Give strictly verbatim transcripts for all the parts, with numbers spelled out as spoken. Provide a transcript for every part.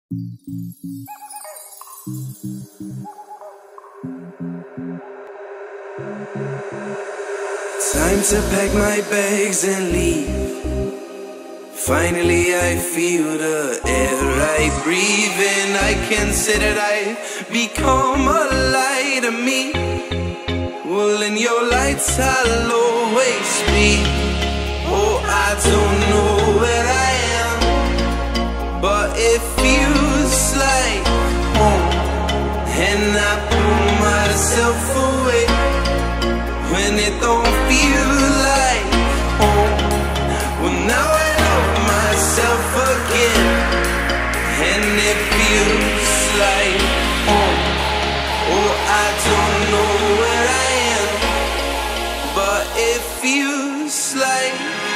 Time to pack my bags and leave. Finally I feel the air I breathe in. I can say that I've become a light to me. Well, in your lights I'll always be. Oh, I don't know where I am, but it feels like home. And I pull myself away when it don't feel like home. Well, now I love myself again, and it feels like home. Oh, I don't know where I am, but it feels like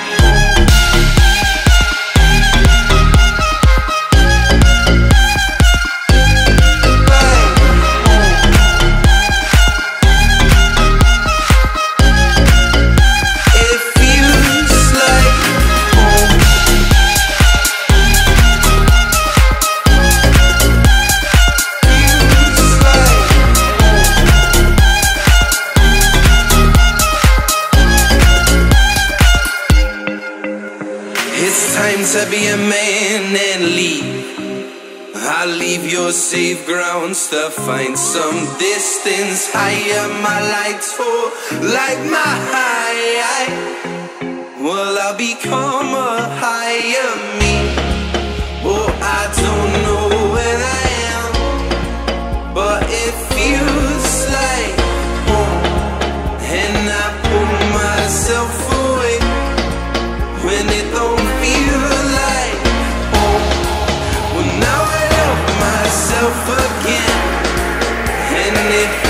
to be a man and leave. I'll leave your safe grounds to find some distance higher. My lights fall like my high. Well, I'll become a higher me. Oh, I don't know where I am, but it feels like home. And I pull myself away when it don't feel like home. Well, now I love myself again, and it